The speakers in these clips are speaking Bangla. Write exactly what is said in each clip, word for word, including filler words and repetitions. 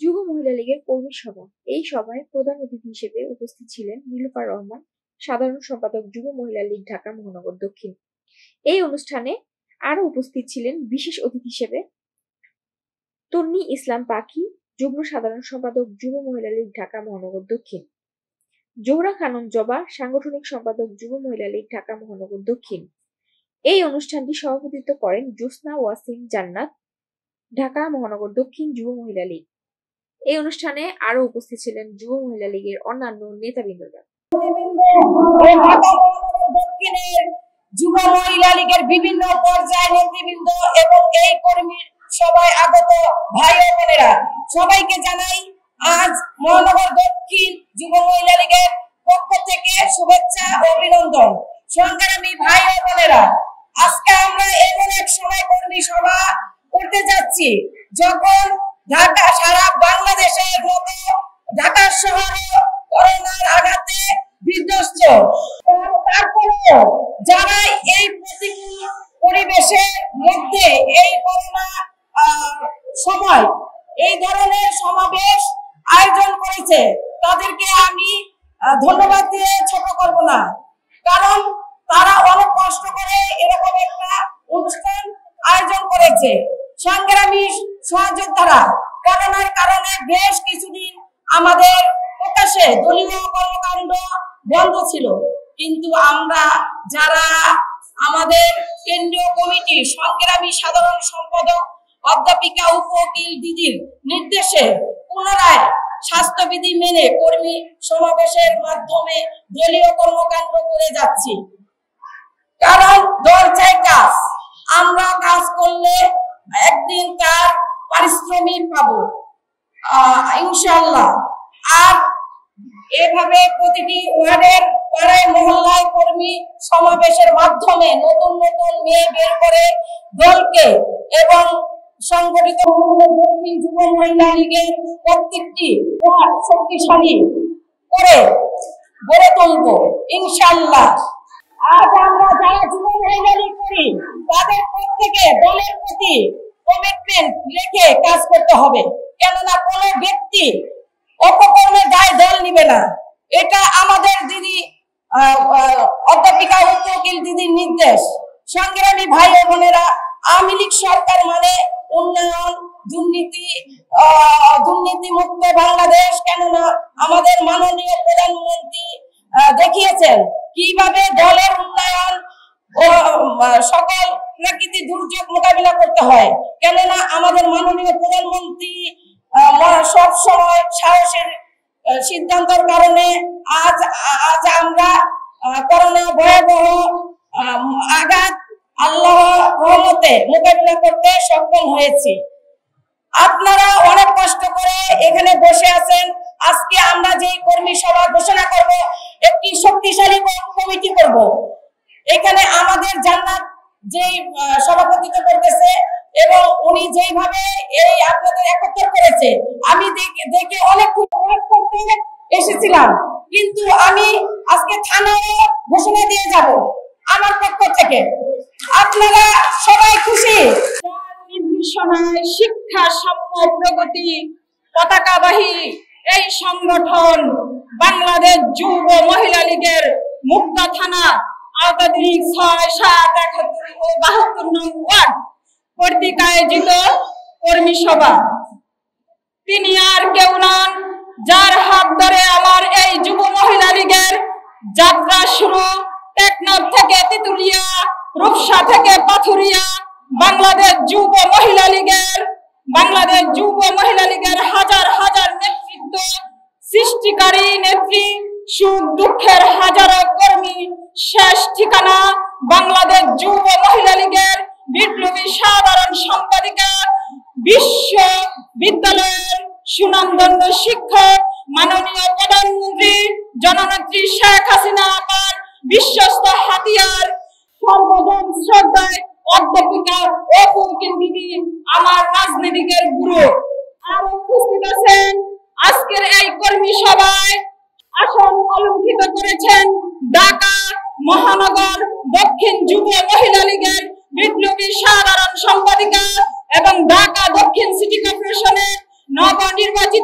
যুব মহিলা লীগের কর্মী সভা। এই সভায় প্রধান অতিথি হিসেবে উপস্থিত ছিলেন নীলুফার রহমান, সাধারণ সম্পাদক, যুব মহিলা লীগ, ঢাকা মহানগর দক্ষিণ। এই অনুষ্ঠানে আরো উপস্থিত ছিলেন বিশেষ অতিথি হিসেবে তন্নি ইসলাম পাখি, যুগ্ম সাধারণ সম্পাদক, যুব মহিলা লীগ, ঢাকা মহানগর দক্ষিণ; জোহরা খানম জবা, সাংগঠনিক সম্পাদক, যুব মহিলা লীগ, ঢাকা মহানগর দক্ষিণ। এই অনুষ্ঠানটি সভাপতিত্ব করেন জোসনা ওয়াসিম জান্নাত, ঢাকা মহানগর দক্ষিণ যুব মহিলা লীগ। এই অনুষ্ঠানে আরো উপস্থিত ছিলেন যুব মহিলা লীগের অন্যান্য নেতাবৃন্দরা। দক্ষিণের যুব মহিলা লীগের বিভিন্ন পর্যায়ের নেতৃবৃন্দ এবং এই কর্মী সভায় আগত ভাই ও বোনেরা, সবাইকে জানাই আজ মহানগর দক্ষিণ যুব মহিলা লীগের পক্ষ থেকে শুভেচ্ছা ও অভিনন্দন। সংগ্রামী ভাই ও বোনেরা, আজকে আমরা এমন এক সময় কর্মী সভা করতে যাচ্ছি যখন ঢাকা সারা বাংলাদেশের মতো ঢাকা শহর করোনার আঘাতে বিধ্বস্ত। তারপরেও যারা এই প্রতিকূল পরিবেশের মধ্যে এই করোনা সময় এই ধরনের সমাবেশ আয়োজন করেছে, তাদেরকে আমি ধন্যবাদ দিয়ে ছোট করব না, কারণ তারা অনেক কষ্ট করে এরকম একটা অনুষ্ঠান আয়োজন করেছে। সংগ্রামী সহযোদ্ধারা, করোনার কারণে বেশ কিছুদিন আমাদের প্রকাশে দলীয় কর্মকাণ্ড বন্ধ ছিল, কিন্তু আমরা যারা আমাদের কেন্দ্রীয় কমিটি সংগ্রামী সাধারণ সম্পাদক অধ্যাপিকা উপ-উকিল দিদির নির্দেশে পুনরায় স্বাস্থ্যবিধি মেনে কর্মী সমাবেশের মাধ্যমে দলীয় কর্মকাণ্ড করে যাচ্ছি। কারণ দল চাই কাজ, আমরা কাজ করলে একদিন তার পারিশ্রমিক পাবো ইনশাআল্লাহ। আর এভাবে প্রতিটি ওয়ার্ডের পাড়ায় মহল্লায় কর্মী সমাবেশের মাধ্যমে নতুন নতুন মেয়ে বের করে দলকে এবং সংগঠিত দক্ষিণ যুব মহিলা লীগের প্রত্যেকটি শক্তিশালী করে গড়ে তুলব ইনশাআল্লাহ। আজ আমরা যারা যুব মহিলা লীগ করি তাদের প্রত্যেকে দলের প্রতি কমিটমেন্ট রেখে কাজ করতে হবে, কেননা কোনো ব্যক্তি অপকর্মের দায় দল নিবে না। এটা আমাদের দিদি অধ্যাপিকা উপ-উকিল দিদির নির্দেশ। সংগ্রামী ভাই ও বোনেরা, আওয়ামী লীগ সরকার মানে উন্নয়ন, দুর্নীতি দুর্নীতি মুক্ত বাংলাদেশ। কেননা আমাদের মাননীয় প্রধানমন্ত্রী দেখিয়েছেন কিভাবে দলের উন্নয়ন ও সকল প্রাকৃতিক দুর্যোগ মোকাবিলা করতে হয়। কেননা আমাদের মাননীয় প্রধানমন্ত্রী সব সময় সাহসের সিদ্ধান্তের কারণে আজ আজ আমরা করোনা ভয়াবহ আঘাত আল্লাহ রহমতে মোকাবিলা করতে সক্ষম হয়েছি। আপনারা অনেক কষ্ট করে এখানে বসে আছেন। আজকে আমরা যে কর্মী সভা ঘোষণা করব, একটি শক্তিশালী কমিটি করব। এখানে আমাদের জান্নাত যে সভাপতিত্ব করতেছে এবং উনি যেভাবে এই আপনাদের একত্র করেছে, আমি দেখে অনেক করতে এসেছিলাম, কিন্তু আমি আজকে থানায় ঘোষণা দিয়ে যাব আমার পক্ষ থেকে। আপনারা সবাই খুশি? নির্দেশনায় শিক্ষা সাম্য প্রগতি পতাকাবাহী এই সংগঠন বাংলাদেশ যুব মহিলা লীগের মুক্তা থানা আওতাধীন ছয় সাত একাত্তর ও বাহাত্তর নং ওয়ার্ড কর্তৃক আয়োজিত কর্মী সভা। তিনি আর কেউ নন, যার হাত ধরে আমার এই যুব মহিলা লীগের যাত্রা শুরু। টেকনাফ থেকে তেতুলিয়া, রূপসা থেকে পাথুরিয়া, বাংলাদেশ যুব মহিলা লীগের বাংলাদেশ যুব মহিলা লীগের হাজার হাজার নেতৃত্ব সৃষ্টিকারী নেত্রী, সুখ দুঃখের হাজারো কর্মী, শেষ ঠিকানা বাংলাদেশ যুব মহিলা লীগের বিপ্লবী সাধারণ সম্পাদিকা, বিশ্ববিদ্যালয়ের সুনামধন্য শিক্ষক, মাননীয় প্রধানমন্ত্রী জননেত্রী শেখ হাসিনা আপার বিশ্বস্ত হাতিয়ার, সর্বজন শ্রদ্ধায় অধ্যাপিকা উপ-উকিল দিদি, আমার রাজনীতিকের গুরু। আর উপস্থিত আছেন আজকের এই কর্মী সভায় আসন অলঙ্কৃত করেছেন ঢাকা মহানগর দক্ষিণ যুব মহিলা লীগের বিপ্লবী সাধারণ সম্পাদিকা এবং ঢাকা দক্ষিণ সিটি কর্পোরেশনের নবনির্বাচিত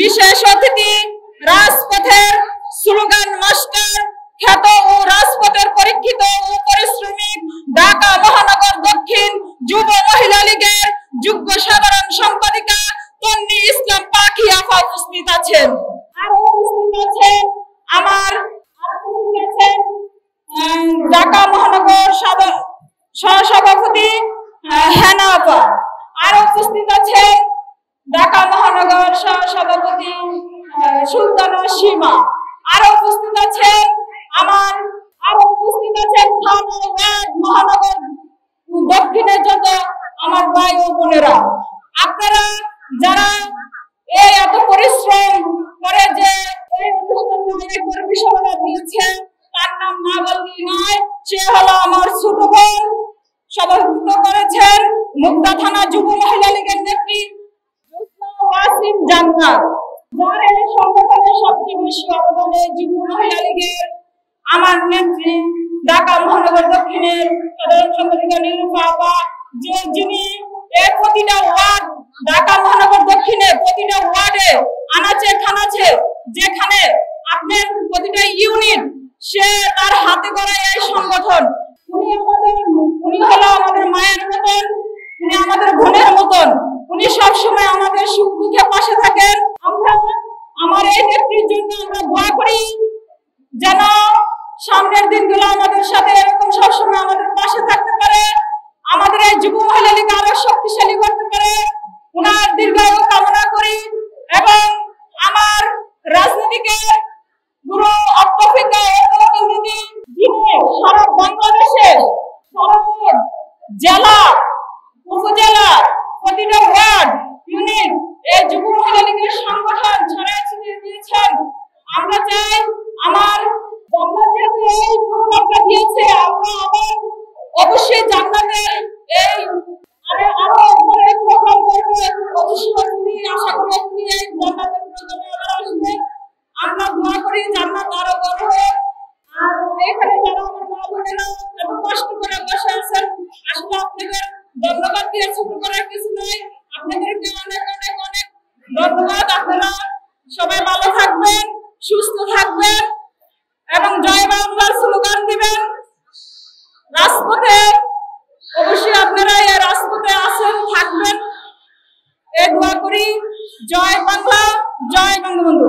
বিশেষ অতিথি রাজপথের স্লোগান মাস্টার, খ্যাত ও রাজপথের পরীক্ষিত ও পরিশ্রমী ঢাকা মহানগর দক্ষিণ যুব মহিলা লীগের যুগ্ম সাধারণ সম্পাদিকা তন্নি ইসলাম পাখি আপা উপস্থিত আছেন। আরো উপস্থিত আছেন আমার উপস্থিত আছেন ঢাকা মহানগর সহসভাপতি হেনা আপা। আরো উপস্থিত আছেন ঢাকা মহানগর সহসভাপতি সুলতানা সীমা। আরো উপস্থিত আছেন আমার আরো উপস্থিত আছেন মহানগর দক্ষিণের যত আমার ভাই ও বোনেরা। আপনারা যারা এই এত পরিশ্রম করে যে এই অনুষ্ঠানে কর্মী সভা দিয়েছে, তার নাম না বললেই নয়, সে হলো আমার ছোট বোন। সভাপতিত্ব করেছেন মুগদা থানা যুব মহিলা লীগের নেত্রী ওয়াসিম জান্নাত। যার এই সংগঠনের সবচেয়ে বেশি অবদানে যুব মহিলা লীগের আমার নেত্রী ঢাকা মহানগর দক্ষিণের সাধারণ সম্পাদিকা নিরূপা আপা, যে যিনি এর প্রতিটা ওয়ার্ড ঢাকা মহানগর দক্ষিণে প্রতিটা ওয়ার্ডে আনাচে খানাচে যেখানে আপনার প্রতিটা ইউনিট সে তার হাতে গড়া এই সংগঠন। উনি আমাদের উনি হলো আমাদের মায়ের মতন, উনি আমাদের বোনের মতন। উনি সবসময় আমাদের সুখ দুঃখে পাশে থাকেন। আমরা আমার এই নেত্রীর জন্য আমরা দোয়া করি যেন সামনের দিনগুলো আমাদের সাথে এরকম সবসময় আমাদের পাশে থাকতে পারে, আমাদের এই যুব মহিলা লীগ আরো শক্তিশালী করতে পারে। ওনার দীর্ঘায়ু কামনা করি এবং আমার রাজনীতিকে পুরো অত্যধিকা সারা বাংলাদেশে সারা জেলা উপজেলা প্রতিটা ওয়ার্ড ইউনিট এই যুব মহিলা লীগের সংগঠন ছড়াই ছিটিয়ে দিয়েছেন। আমরা চাই আমার জান্নাত যেহেতু এই প্রোগ্রামটা দিয়েছে, আমরা আবার অবশ্যই জান্নাতের এই আরে আরো একবার এই প্রোগ্রাম করবো। অবশ্যই তুমি আশা করি তুমি এই জান্নাতের প্রোগ্রামে আবার আসবে। আমরা দোয়া করি জান্নাত আরো বড় হোক। আর এখানে যারা আমার মা বোনেরা এত কষ্ট করে বসে আছেন, আসলে আপনাদের ধন্যবাদ দিয়ে ছোট করার কিছু নয়। আপনাদেরকে অনেক অনেক অনেক ধন্যবাদ। আপনারা সবাই ভালো থাকবেন, সুস্থ থাকবেন এবং জয় বাংলার স্লোগান দিবেন রাজপথে। অবশ্যই আপনারা এই রাজপথে আছেন, থাকবেন, এই দোয়া করি। জয় বাংলা, জয় বঙ্গবন্ধু।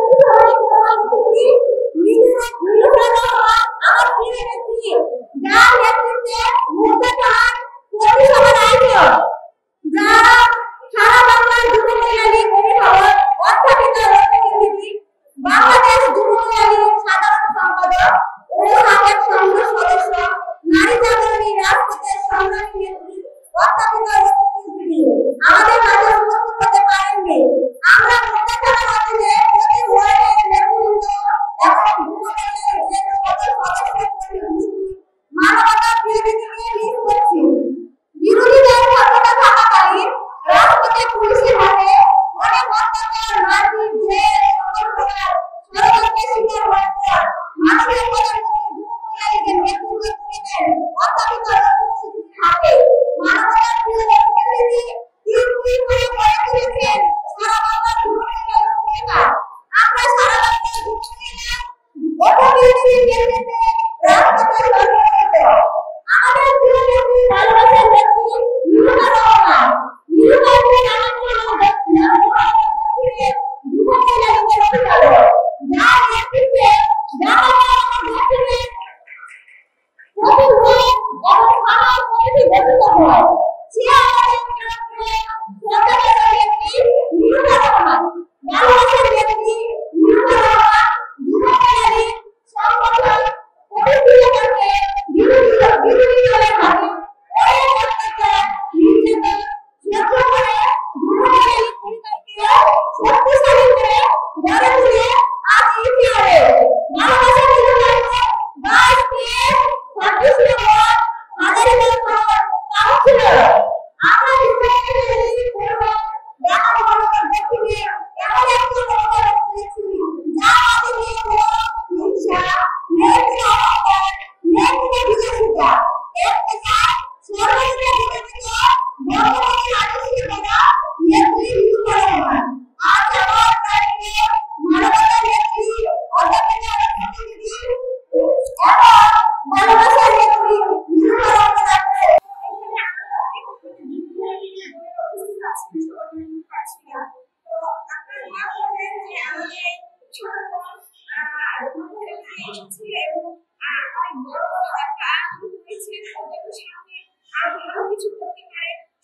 বাংলাদেশ যুব মহিলা লীগের সাধারণ সম্পাদক ও সাবেক সংসদ সদস্য, নারী জাগরণী রাজপথের সংগ্রামী নেত্রী অধ্যাপিকা রূপসী আমাদের মাঝে উপস্থিত হতে পারেননি। আমরা প্রত্যাখ্যান অতীতে প্রতি ওয়ার্ডের নেতৃবৃন্দ এবং যুব মহিলা লীগের সকল সদস্যদের মানবতা বিরোধীকে লিড করছি। বিরোধীদের ক্ষমতা থাকাকালীন রাজপথে পুলিশের হাতে অনেক অত্যাচার, মারপিট, জেল, সকল প্রকার ষড়যন্ত্রের শিকার হওয়ার পর মানবিক প্রধানমন্ত্রী যুব মহিলা লীগের নেতৃত্বে অধ্যাপিকা রূপসী হাতে মানবতার প্রিয় নেতৃত্বে তীব্র করে গড়ে তুলেছেন সারা বাংলার যুব মহিলা ভূমিকা। আমরা সারা বাংলার যুব মহিলা অপবিরোধীর নেতৃত্বে রাজপথে সর্বত্র আমাদের প্রিয় নেত্রী, ভালোবাসার নেত্রী নিরূপা রহমান। নিরূপা হলেন আমাদের দক্ষিণের যুব মহিলা লীগের অভিভাবক, যার নেতৃত্বে ঢাকা মহানগর দক্ষিণে প্রতি ওয়ার্ড এবং থানার কমিটি গঠিত হয়। সে আমাদের শ্রদ্ধাভাজন নেত্রী নিরূপা রহমান, ভালোবাসার নেত্রী নিরূপা রহমান যুব মহিলা লীগ সংগঠন প্রতিষ্ঠিত করতে বিরোধী বিরোধী দলের হাতে অনেক অত্যাচার, নির্যাতন সহ্য করে যুব মহিলা লীগ পরিবারকে শক্তিশালী করে গড়ে তুলে আজ ইতিহাসে বাংলাদেশের নির্বাচনে বাইশ দিয়ে ছাব্বিশ নম্বর হাজারিবাগ কাউন্সিলর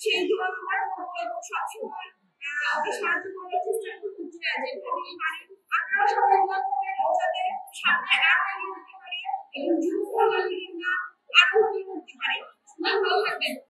সেই দোয়া আমার করবো এবং সবসময় ওকে সাহায্য করার চেষ্টা করবো যেভাবেই পারি। আপনারা সবাই দোয়া করবেন ও যাতে সামনে আরো এগিয়ে যেতে পারে এবং